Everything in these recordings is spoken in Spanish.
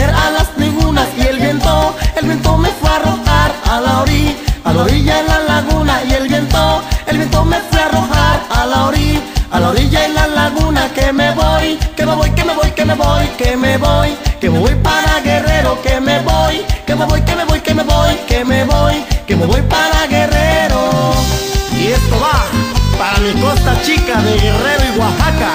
tener alas ningunas. Y el viento me fue a arrojar a la orilla en la laguna. Y el viento me fue a arrojar a la orilla en la laguna. Que me voy, que me voy, que me voy, que me voy, que me voy, que me voy para Guerrero. Que me voy, que me voy, que me voy, que me voy, que me voy, que me voy para Guerrero. Y esto va para mi costa chica de Guerrero y Oaxaca.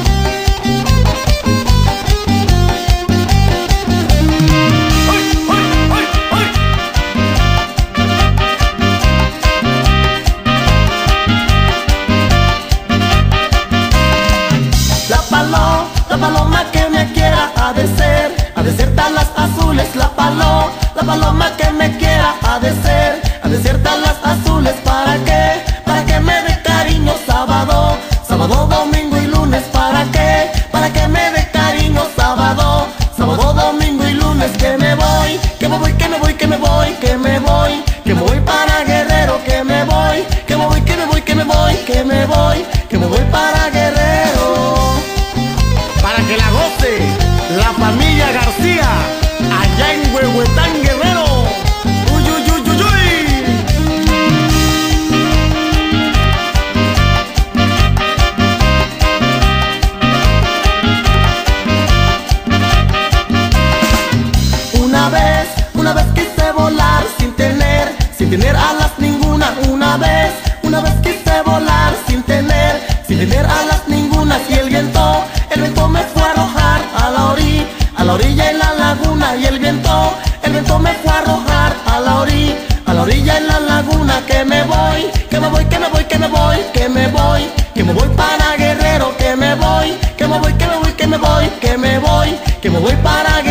La paloma que me quiera ha de ser talas azules. La paloma que me quiera ha de ser talas azules. ¿Para qué? Para que me dé cariño sábado, domingo y lunes. ¿Para qué? Para que me dé cariño sábado, domingo y lunes. Que me voy, que me voy, que me voy, que me voy, que me voy, que me voy para Guerrero. Que me voy, que me voy, que me voy, que me voy, que me voy, que me voy para Guerrero. Para que la goce la familia García allá en Huehuetán, Guerrero. Uy, uy, uy, uy, uy. Una vez quise volar sin tener alas ninguna. Una vez quise volar sin tener alas ninguna. Y el viento me fue a arrojar a la orilla en la laguna. Y el viento me fue a arrojar a la orilla en la laguna. Que me voy, que me voy, que me voy, que me voy, que me voy, que me voy para Guerrero. Que me voy, que me voy, que me voy, que me voy, que me voy, que me voy para Guerrero.